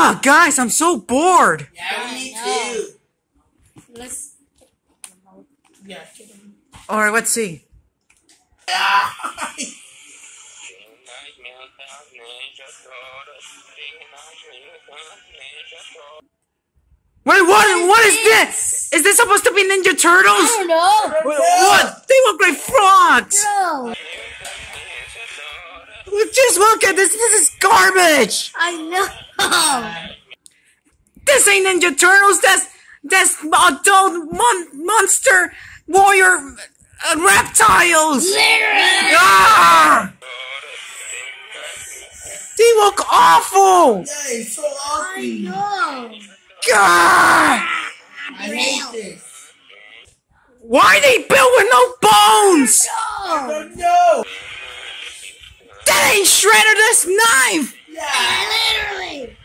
Ah, guys, I'm so bored. Yeah, me too. Let's. Yeah. All right, let's see. Wait, what is this? Is this supposed to be Ninja Turtles? I don't know. What? They look like frogs. No. Just look at this. This is garbage. I know. This ain't Ninja Turtles. That's adult monster warrior reptiles. Literally. Ah! They look awful. Yeah, it's so I ugly. know. God! I hate this. Why are they built with no bones? Oh no! That ain't Shredder's knife. Yeah. Literally.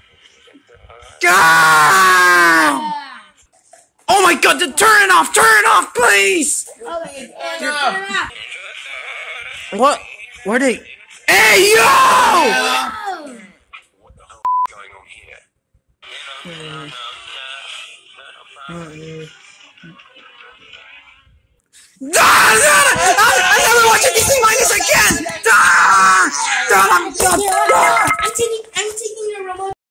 God! Oh my God! Turn it off! Turn it off, please! Okay. Yeah. What? Where they? Hey yo! Oh. What the hell is going on here? I'm never watching DC Minus again! Ah! I'm taking your remote.